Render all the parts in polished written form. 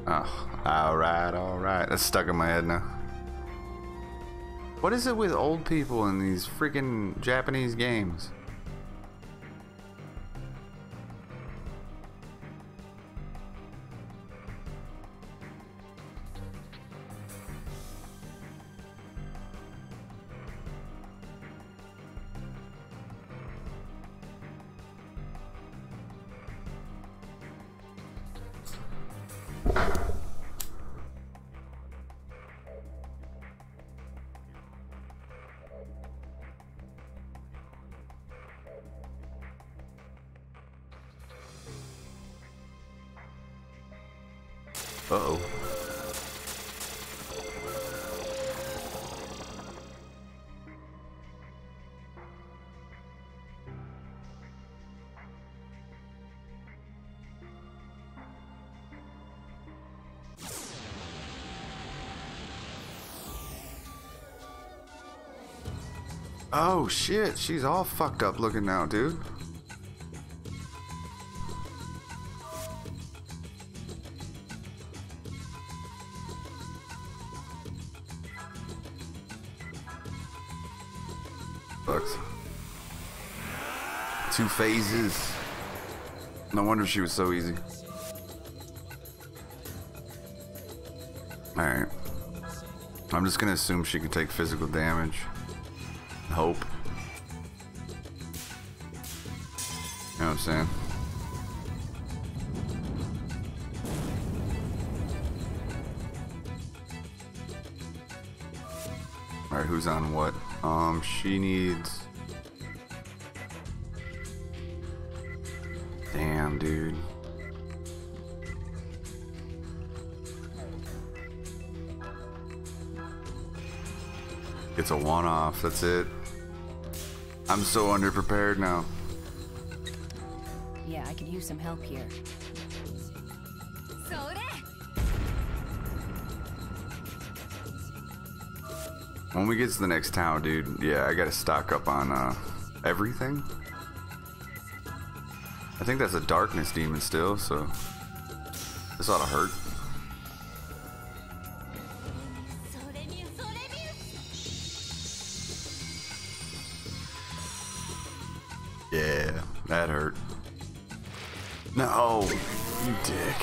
Oh, alright, alright. That's stuck in my head now. What is it with old people in these freaking Japanese games? Uh-oh. Oh shit, she's all fucked up looking now, dude. Sucks. 2 phases. No wonder she was so easy. Alright. I'm just gonna assume she can take physical damage. Hope. You know what I'm saying? Alright, who's on what? She needs... Damn, dude. It's a one-off, that's it. I'm so underprepared now. Yeah, I could use some help here. When we get to the next town, dude, yeah, I gotta stock up on everything. I think that's a darkness demon still, so this ought to hurt. Yeah, that hurt. No, you dick.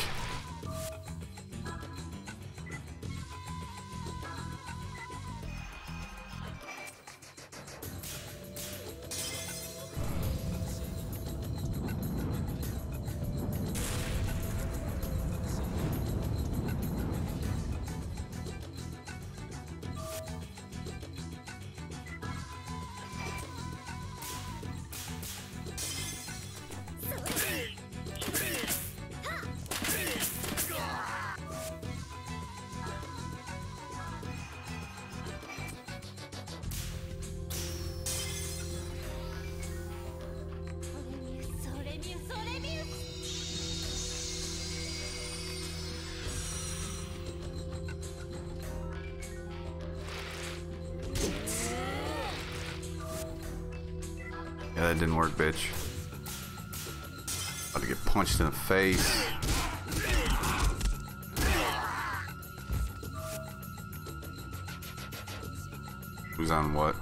Yeah, that didn't work, bitch. About to get punched in the face. Who's on what?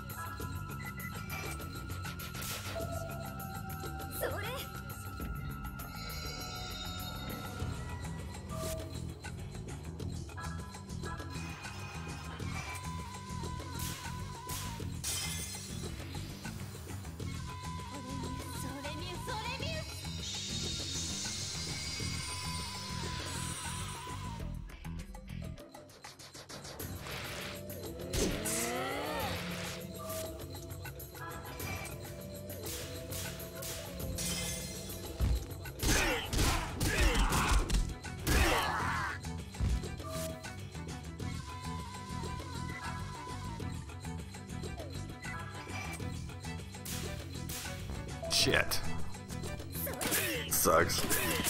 Shit. Sucks.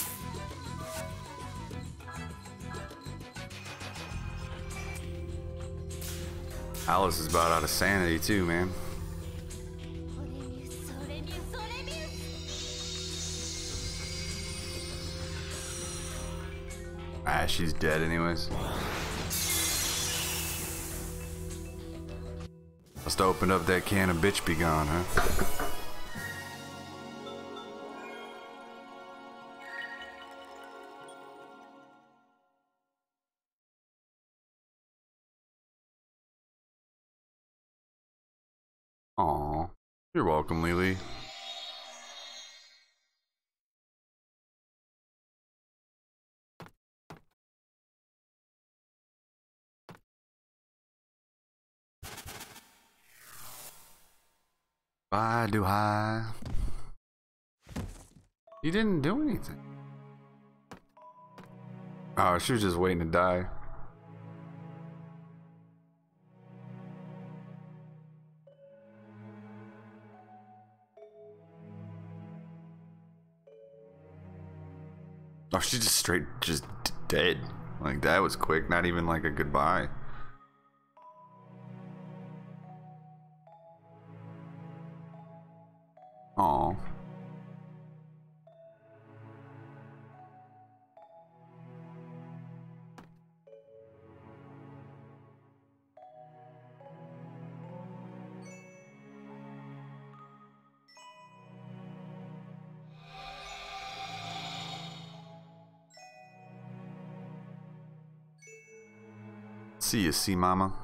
Alice is about out of sanity too, man. Ah, she's dead anyways. Must have opened up that can of bitch be gone, huh? Aw. You're welcome, Lily. Bye, do I? You didn't do anything. Oh, she was just waiting to die. Oh, she just straight just dead. Like that was quick, not even like a goodbye. Aw. See you, sea mama.